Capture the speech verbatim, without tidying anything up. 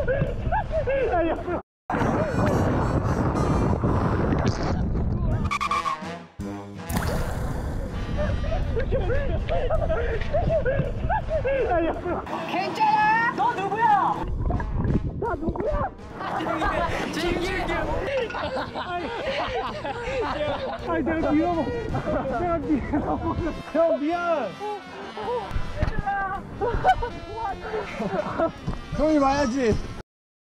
괜찮아? 너 누구야? 나 누구야? 진규. 아니 내가 미워. 내가 미워. 형 미안. 형이 와야지.